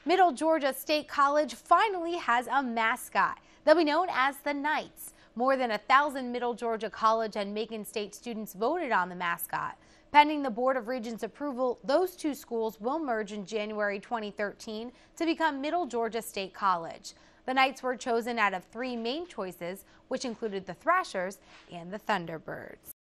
Middle Georgia State College finally has a mascot. They'll be known as the Knights. More than 1,000 Middle Georgia College and Macon State students voted on the mascot. Pending the Board of Regents approval, those two schools will merge in January 2013 to become Middle Georgia State College. The Knights were chosen out of 3 main choices, which included the Thrashers and the Thunderbirds.